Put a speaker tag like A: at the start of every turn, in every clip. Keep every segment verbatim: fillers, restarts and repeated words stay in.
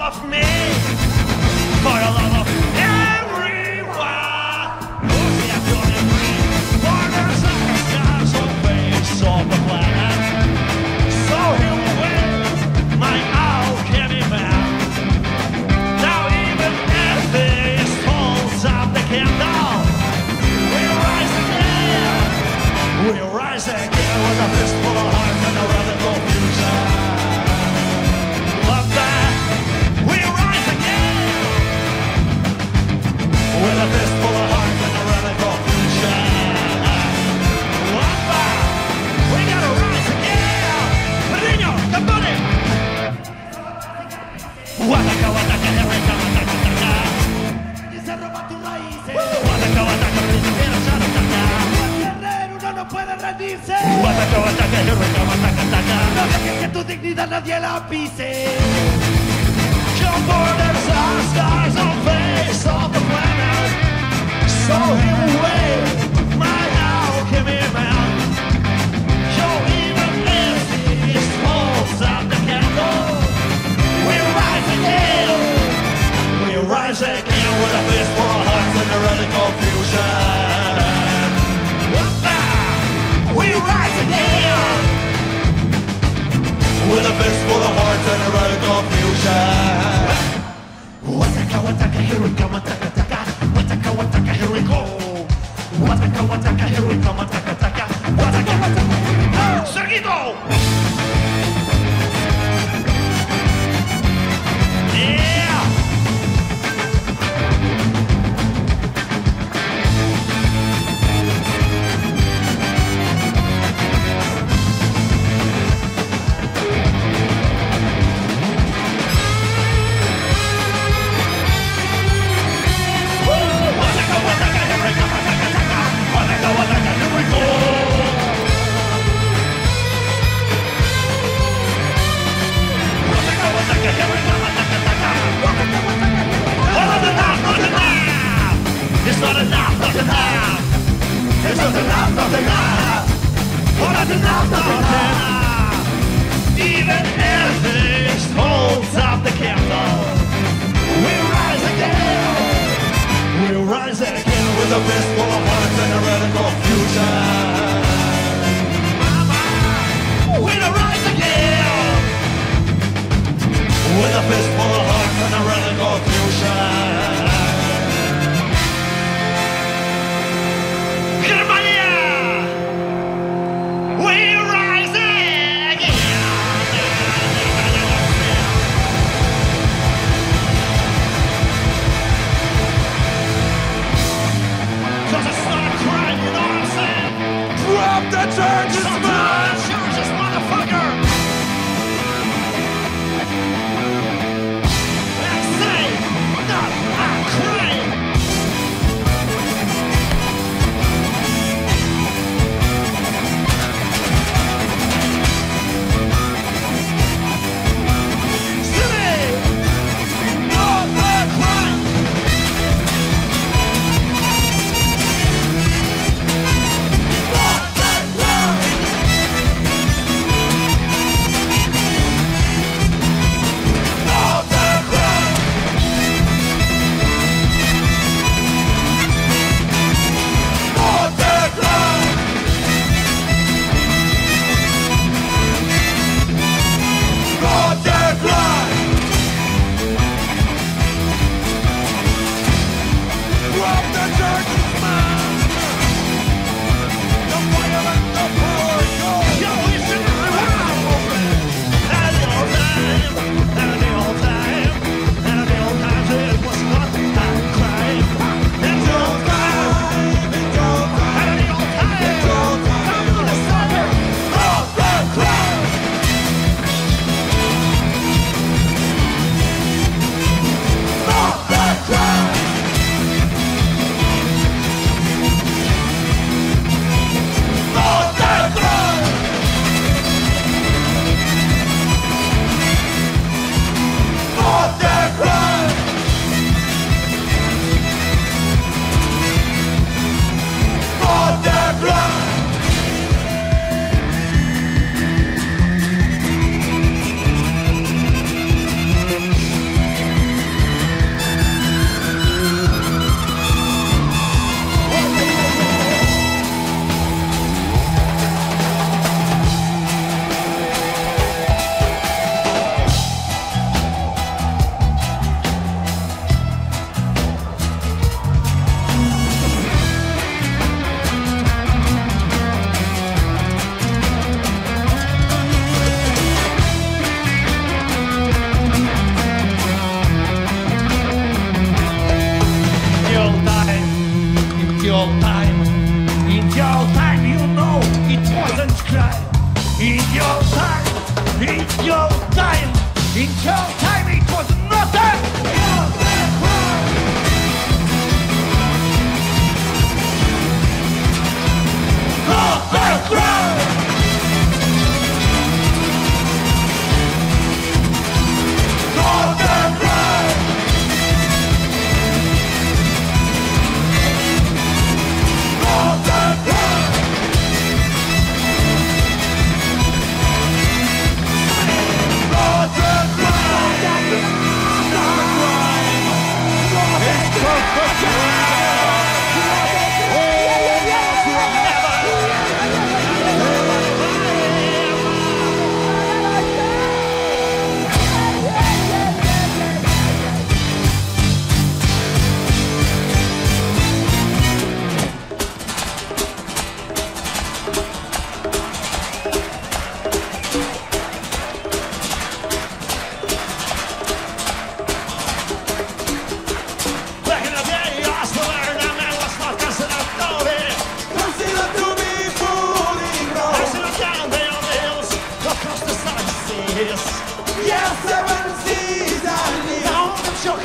A: of me, for the love of everyone. Who's the only free for the stars on face of the planet? So here we wait, my alchemy man. Now even if this holds up the candle, we rise again. We rise again with a fistful of heart and a radical fusion. Love that. We rise again with a fistful of heart and a radical fusion. Love that. We gotta rise again. Pedrinho, Campone. Wataka, wataka, here we come, wataka, wataka. Wataka, wataka, primavera, charataka. No puede rendirse. Ataca, ataca, here we come, ataca, ataca. No dejes que tu dignidad nadie la pise. Your borders are stars on face of the planet. So here we wait, my alchemy man. Yo, even if this holds up the candle, we rise again. We rise again with a fistful of hearts and a radical fusion. We rise again with a fistful of hearts and a radical fusion. Wataka, wataka, here we come, wataka, taka. Wataka, wataka, here we go. Wataka, wataka, here we come, wataka, taka. Wataka, wataka, Sergito! Yeah! It's not enough, not enough. It's not enough, not enough. Oh, not enough, not enough. Even if this holds up the candle, we rise again. We rise again with a fistful of hearts and a radical fusion. Mama, we rise again with a fistful of hearts and a radical fusion.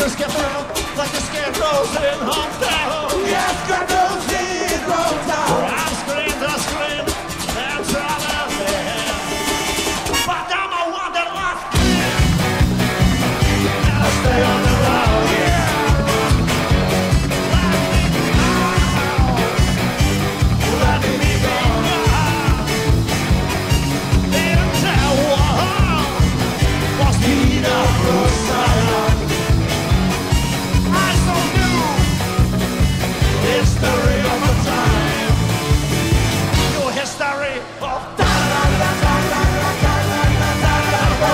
A: the scarecrow, like the scarecrows in hometown. Yes, scarecrows in hometown. I'm screamed, I screamed, and tried out there. But I'm a wanderlust kid. And I stay on the road, yeah. Let me go. Into war. Was wieder Russland. I so knew history of a time. Your history of da da da da da da da da da da.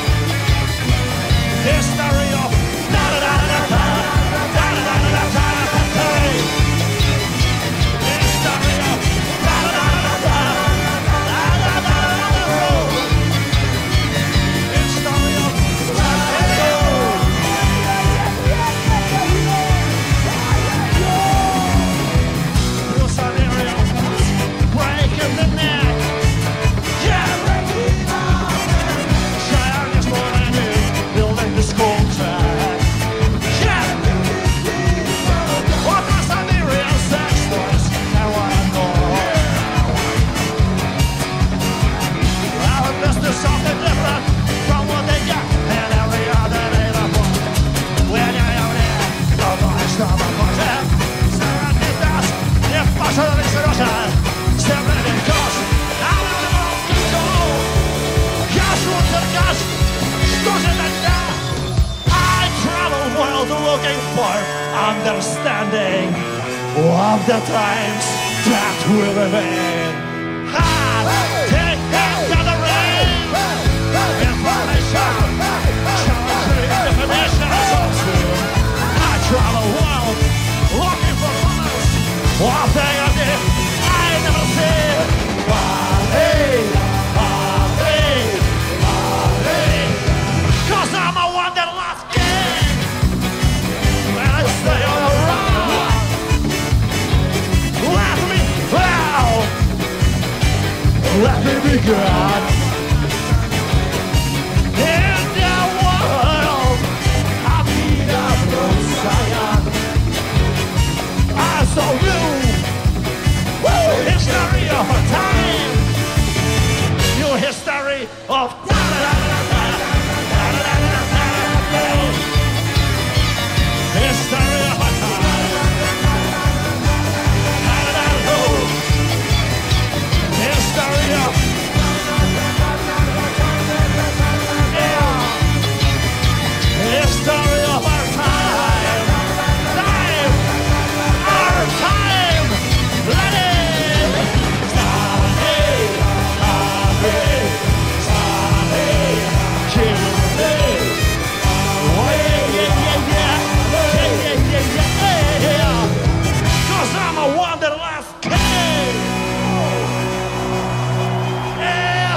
A: History of da da da da da da da da da da. History of da da da da da da da da da. History of breaking the neck. Yeah, Cheyenne is more than you, building the school track. Yeah, what does Siberian sex was and what I know. Well, this is something different from what they get in every other neighborhood. When you're out there, nobody stop a concept. Sarah did that, if possible, it's Russian. Seven because I'm out of control. Gas runs and gas, stores in the dark. I travel world looking for understanding of the times that we live in. Ha! Take that gathering information, challenging definitions of soon. I travel world looking for colors. One thing I did, I never said. Party, party, party. 'Cause I'm a wanderlust king. When I stay on the road, let me out. Let me be God. In the world, I beat up those Zion. I saw you. Woo! History of a time. Your history of da da da da da da da da da da. History of a time. Da da da da. History of yeah. History of our time. Time. Our time. Let it. I'm a wanderlust king. Yeah.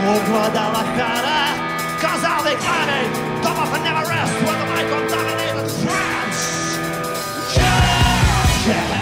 A: urlo dalla cara, cause I'll be climbing, top of and never rest, with my contaminated trance. Yeah, yeah.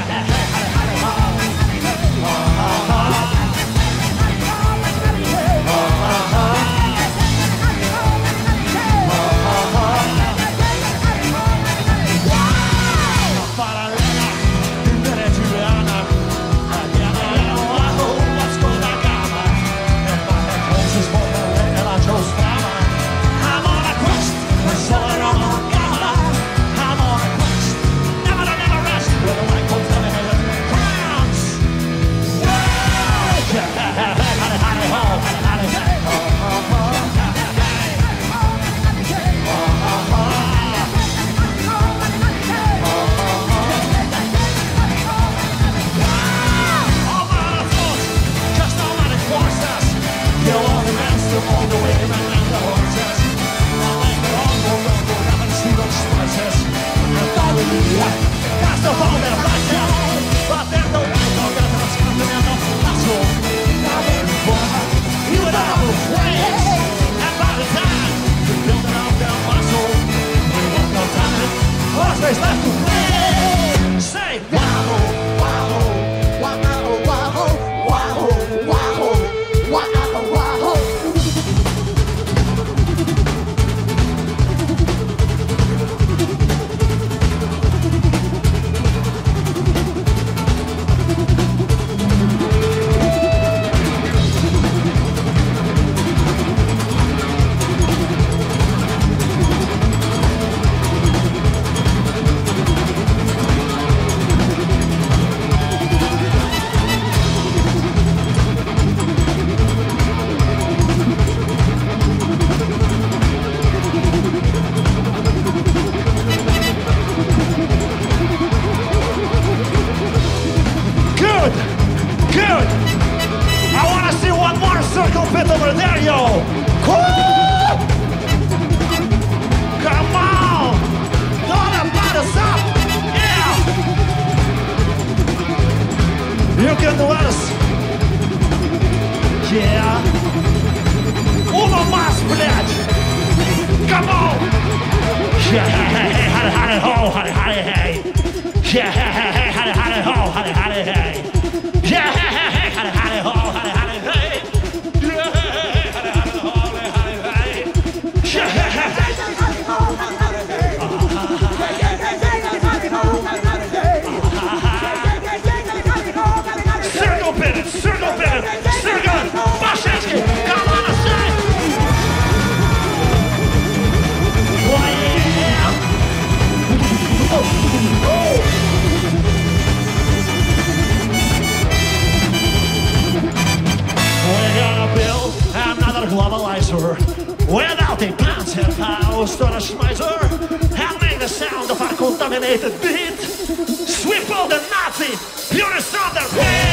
B: Without a planted house to the schmeiser and make the sound of a contaminated beat. Sweep all the Nazi, purest of the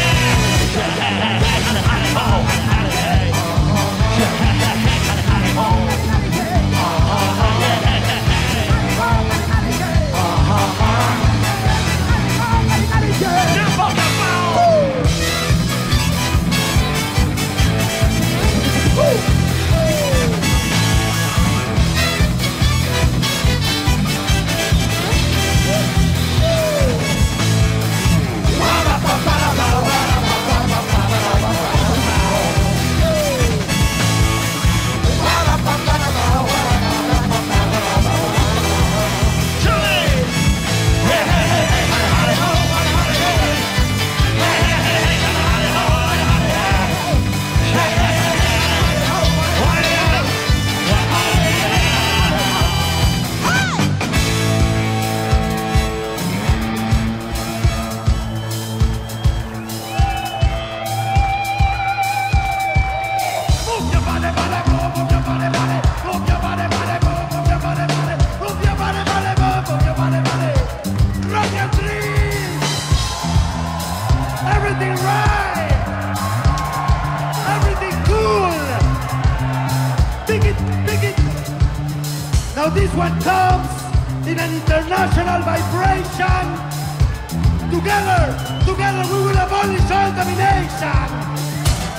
A: This one comes in an international vibration. Together, together we will abolish all domination.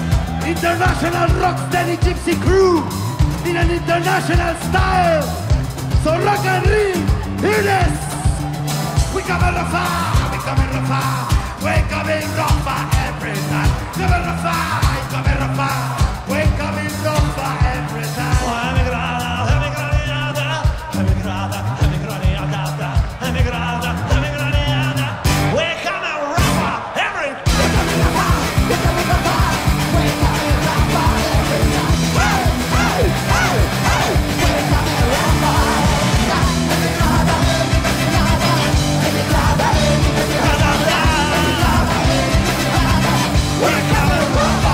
A: International rocksteady gypsy crew in an international style. So rock and real, hear this. We come in Rafa, we come in Rafa, we come in Rafa every time. Come in Rafa, come in Rafa, we come in Rafa every time.
B: Emigrada, emigrada, emigrada, emigrada, emigrada, emigrada. We come in Rafa every time. We come in Rafa, we come in Rafa, we come in Rafa every time. Hey, hey, hey, hey, we come in Rafa. Emigrada, emigrada, emigrada, emigrada, emigrada. We come in Rafa.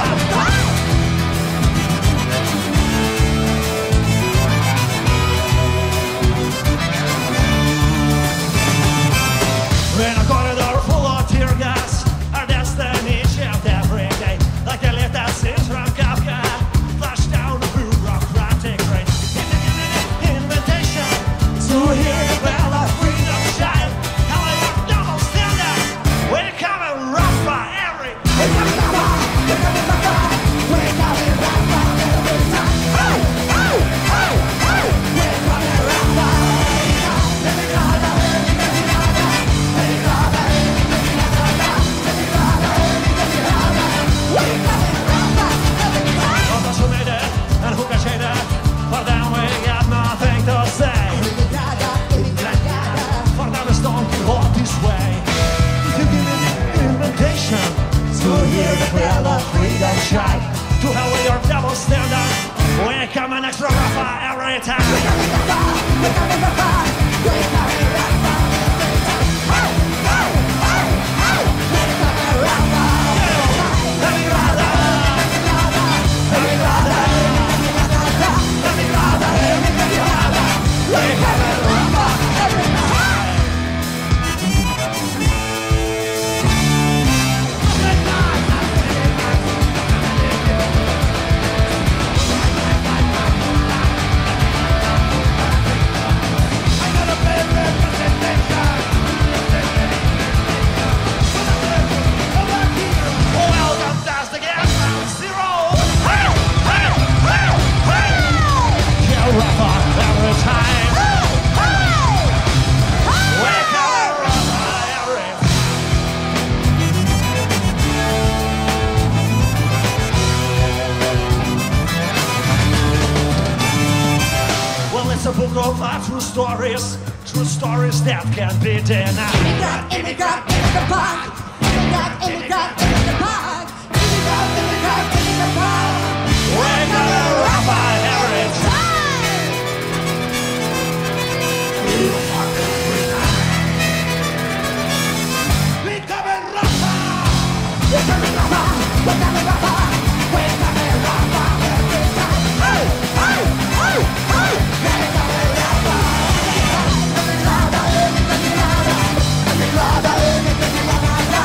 B: In a corridor full of tear gas, our destiny shaped every day, like the latest scenes from Kafka, flash down the bureaucratic rain. Invitation to hear the bell of freedom shine. How I your double standard, we come in Rafa every. We come in Rafa, we come in Rafa, we come in Rafa every time. Hey, hey, hey, hey, we come in Rafa. Emigrada, emigrada, emigrada, emigrada, emigrada, emigrada. We come in Rafa every time. Of us who made it and who can shade it, for them we got nothing to say. For them it's Don Quixote this way. If you give me an invitation to hear the bell of freedom shine, to hell with your double standard, we come in extra Rafa every time. We come in Rafa, we come in Rafa, we come in Rafa every time. Hey, hey, hey, hey, we come in Rafa. Emigrada, emigrada, emigrada, emigrada, emigrada, we come in Rafa every time. Welcome, that's the gas round zero. Hey, hey, hey, hey. Kill Rafa every time. We come in Rafa every time. Well, it's a book of uh, true stories, true stories that can't be denied.
C: Immigrant, immigrant, immigrant park. Immigrant, immigrant, immigrant park. Immigrant, immigrant, immigrant park.
B: We come in Rafa every time.
A: We come in Rafa.
C: We come in Rafa, we come in Rafa, we come in Rafa every time. Hey, hey, hey, hey, we come in Rafa. Emigrada, emigrada, emigrada, emigrada, emigrada.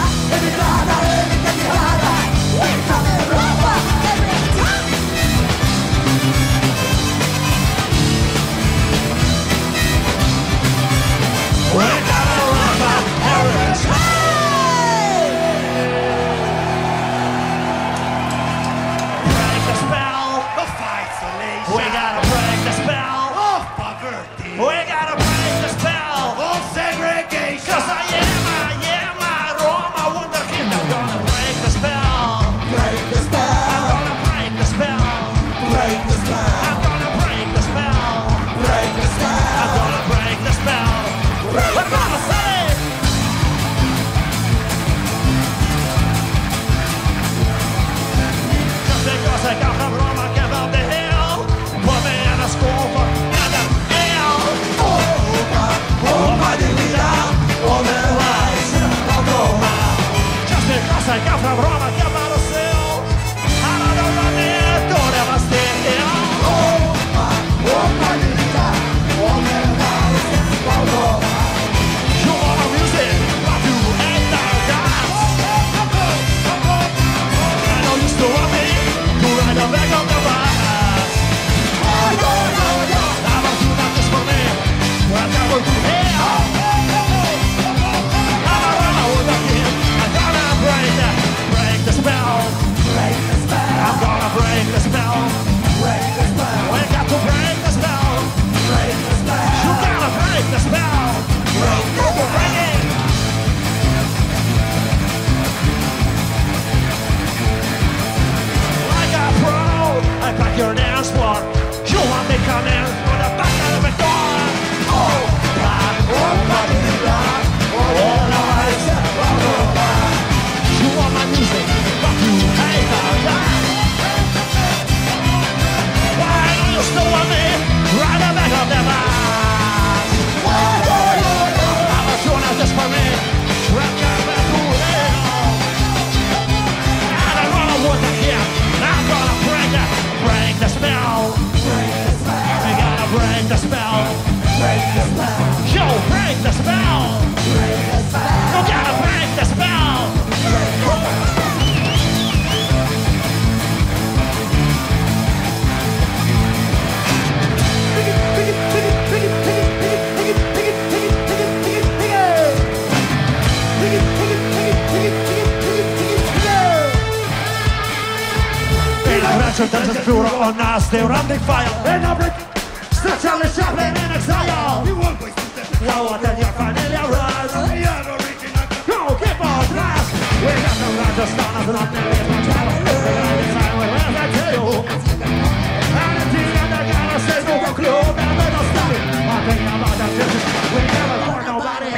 B: Catcher doesn't feel on us, they're running fire. And I'm breaking, still Charlie Chaplin in exile.
A: You always do that.
B: Well, then you're familiar with.
A: You're original.
B: Go, keep on fast. We got the Rajasthan as an ordinary hotel. I design with what I tell you. And the team and the guy says no go clue, and they don't stop it. One thing about that business, we never for nobody.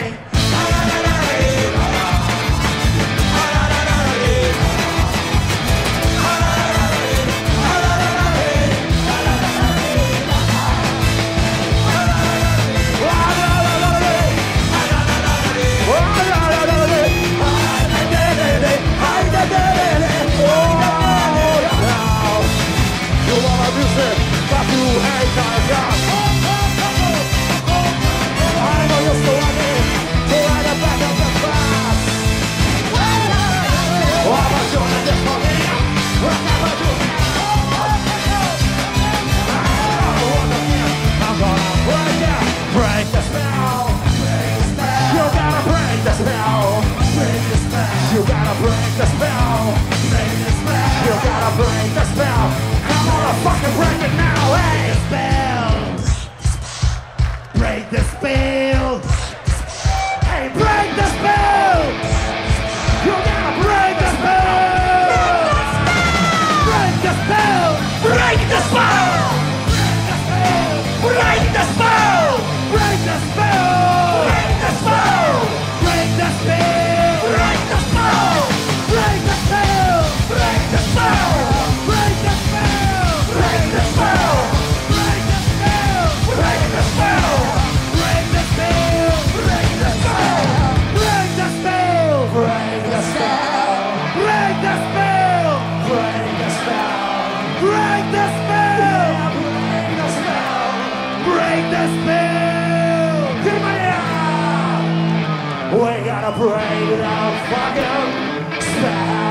B: You gotta break the spell. Break the spell. You gotta break the spell. Come on, fucking break it now, hey!
A: Break the spell.
B: Hey, break the spell! You gotta break the spell!
A: Break the spell.
B: Break the spell! Break the spell!
A: Break the spell.
B: Break the spell!
A: Break the spell.
B: Break the spell!
A: Break the spell.
B: Break the spell!
A: Break the spell.
B: Break the spell!
A: Break the spell.
B: Break the spell!
A: Break the spell.
B: Break the spell!
A: Break the spell.
B: Break the spell!
A: Break the spell.
B: Break the spell!
A: Break the spell.
B: Break the spell!
A: Break the spell.
B: Come on out! We gotta break that fucking spell!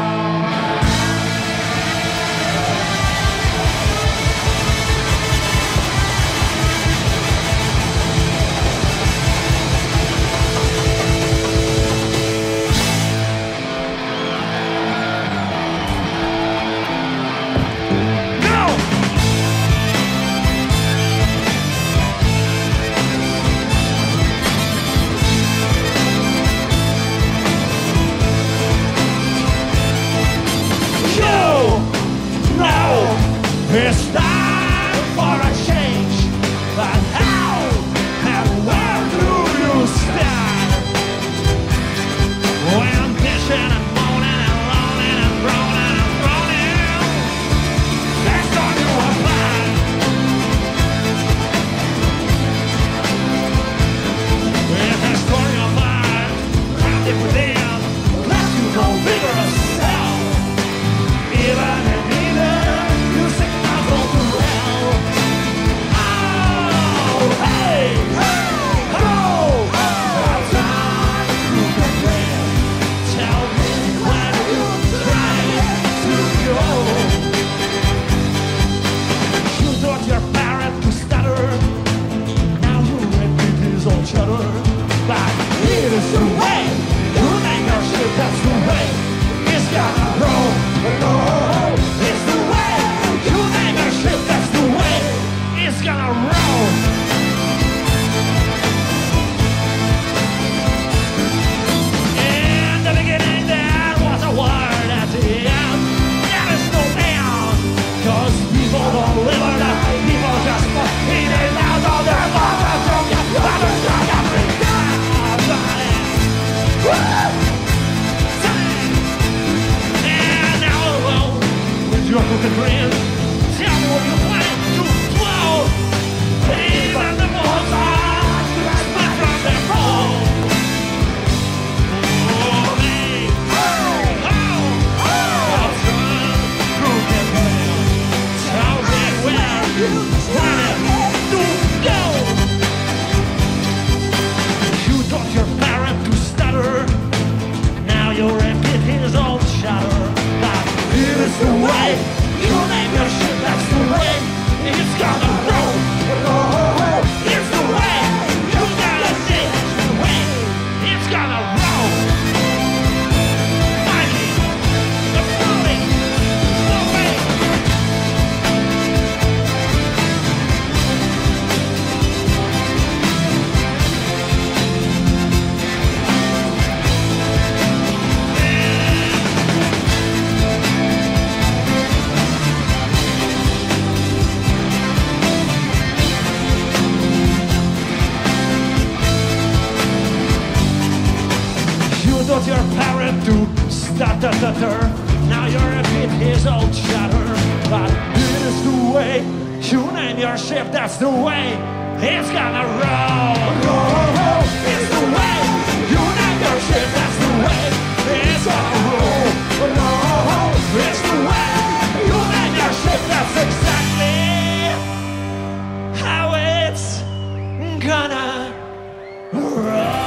B: It's time for a change, but how and where do you stand? When I'm bitching and moaning and moaning and groaning and groaning, that's on your plan. If that's on your mind, round it within, let you go vigorous self, even and even. But here's the way, you name your shit, that's the way it's gonna roll, roll. It's the way, you name your shit, that's the way it's gonna roll. In the beginning there was a word, at the end there is no end. Cause people don't live or die, people just eat it out of their mouths and drunk it, and it's like every day. And now alone with your crooked grin, tell me what you plan to blow. Even the balls are split from their bowl. Oh, me. Oh, oh, oh. Crooked grin, tell me where you plan to go. You taught your parent to stutter. Now you're empty his old shutter. But here's the way, you name your shit, that's the way it's gonna roll, roll. Here's the way, you gotta see it's the way it's gonna roll. Mikey, the bully, the way. Now you're a bit his old chatter, but it is the way you name your ship. That's the way it's gonna roll. Roll, it's the way you name your ship. That's the way it's gonna roll. Roll, it's the way you name your ship. That's exactly how it's gonna roll.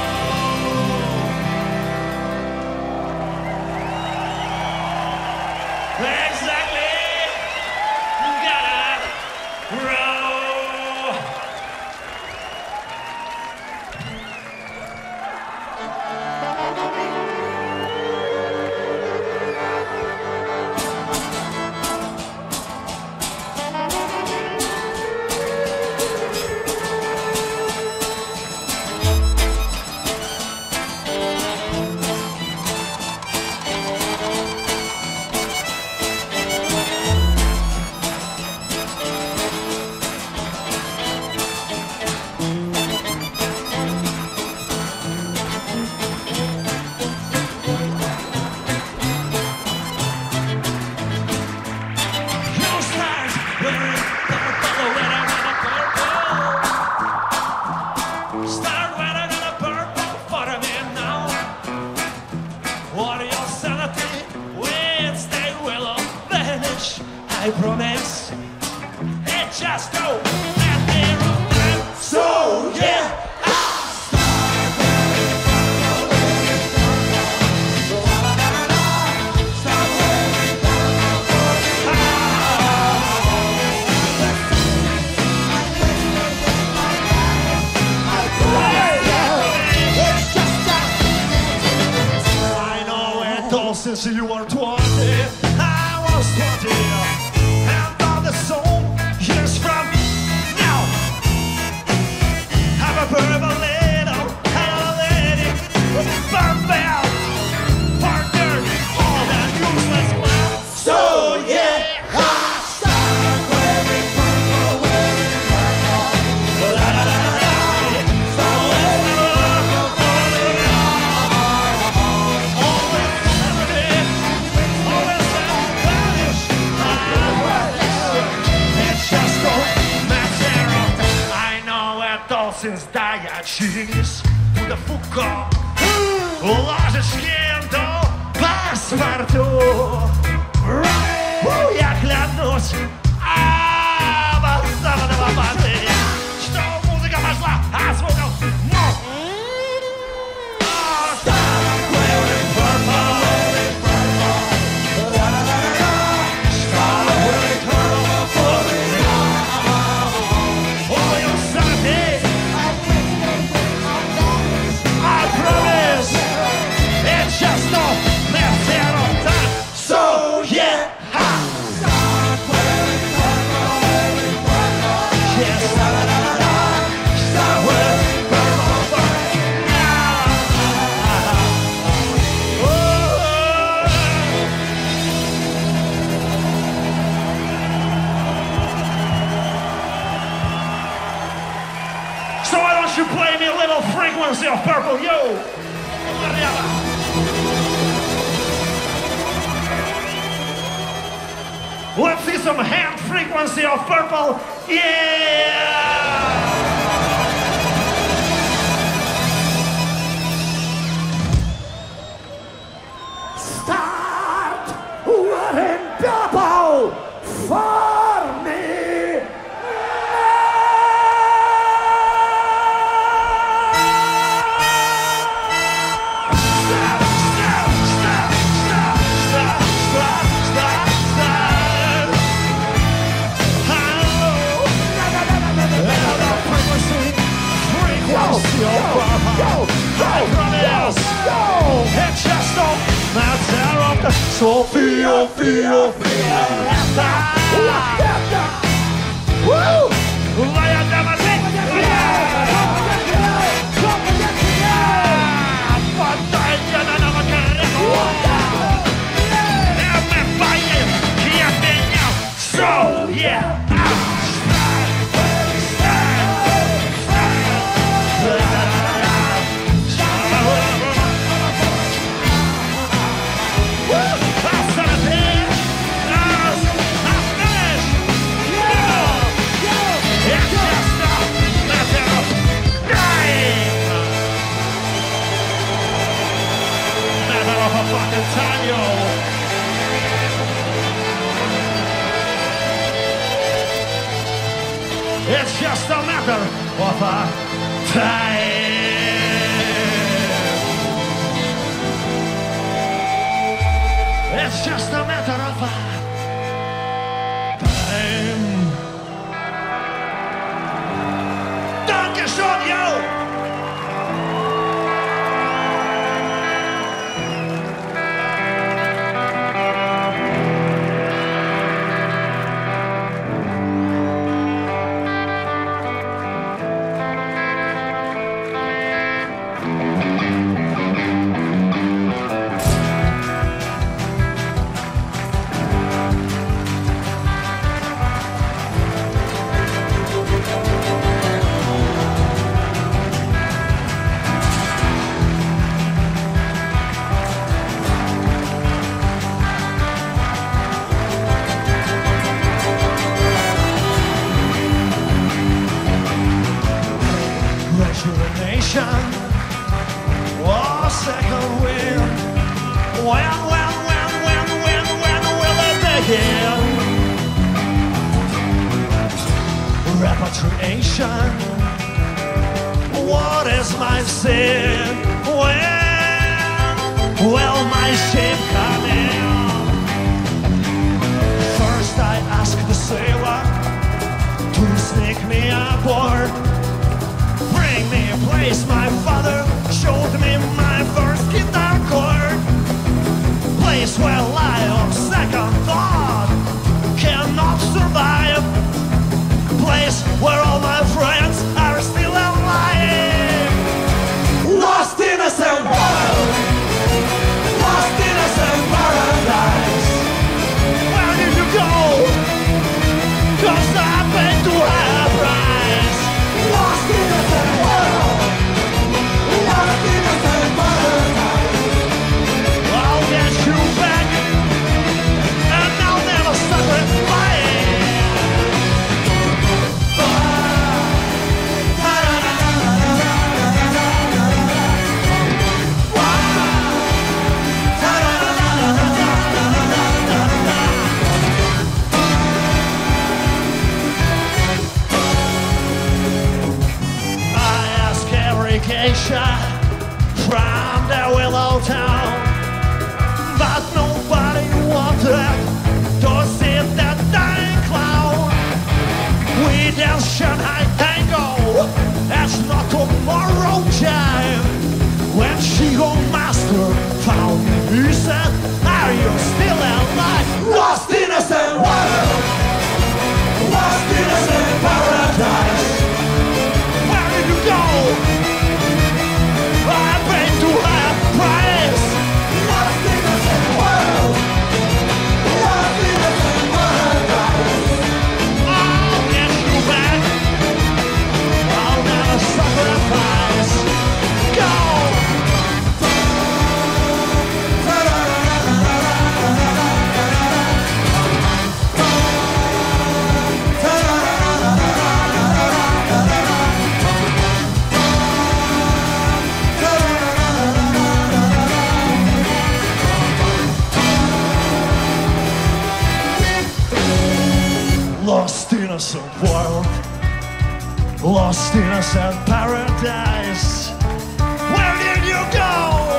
B: I promise it just don't let me run. So yeah. I know it all since you were twenty. I was twenty. Since Dajacins буде Фуко ложечки до паспорту. Я клянусь, обоссанного баты, что музыка пошла, а звуков нет. So why don't you play me a little frequency of purple, yo? Let's see some hand frequency of purple, yeah!
C: Start wearing purple for me. So feel, feel, feel. Woo! So yeah. Woo!
B: of a time. It's just a matter of time. Danke schön, yo! Rejuvenation, oh, second wind. When, when, when, when, when, when will it begin? Repatriation, what is my sin? When will my shame come in? First I ask the sailor to sneak me aboard. Bring me a place my father showed me my first guitar chord. Place where I on second thought cannot survive. Place where all my friends are still alive. Lost innocent world, lost innocent paradise. Where did you go? 'Cause I've been to high price. Lost innocent world, lost innocent paradise. I'll get you back, and I'll never sacrifice. From the willow town, but nobody wanted to see that dying clown. We dance Shanghai tango, it's not tomorrow time. When Shigo Master found me, he said, are you still alive? Lost innocent world, lost innocent paradise. Where did you go? I paid too high a price. Lost innocent world, lost innocent paradise. I'll get you back, I'll never sacrifice. Go! Lost innocent world, lost innocent paradise. Where did you go?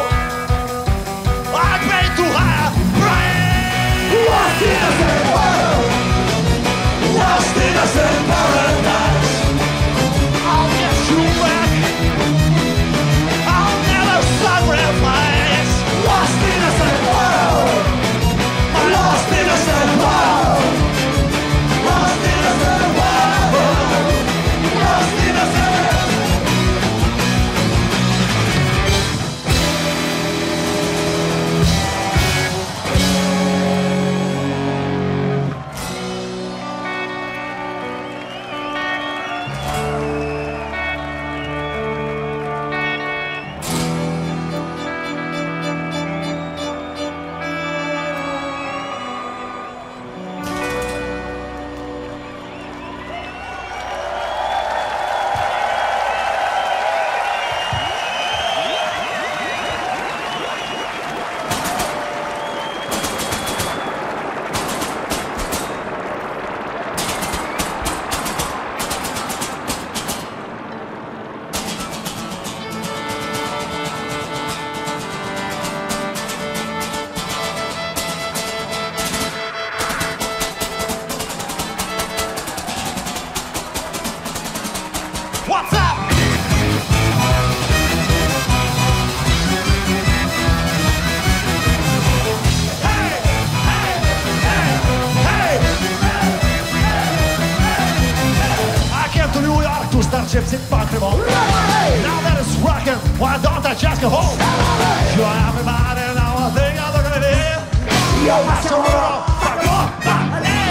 B: I paid too high a price. Lost innocent world, lost innocent paradise. I'll get you back, I'll never sacrifice. Lost innocent world, lost innocent world. Lost innocent world, lost innocent. What's up? Hey, hey, hey, hey. I came to New York to start Gypsy Funk Revolt. Now that it's rockin', why don't I just go home? Sure, everybody now I think I'm gonna be. Yo, Master Moro, fuck off, fuck me.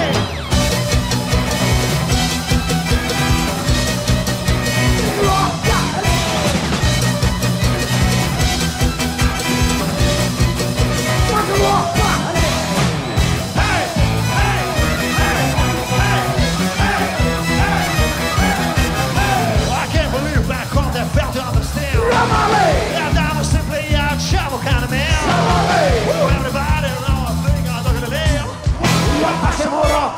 B: Yeah, that was simply a travel kind of man. Everybody, now I think I'm looking at him.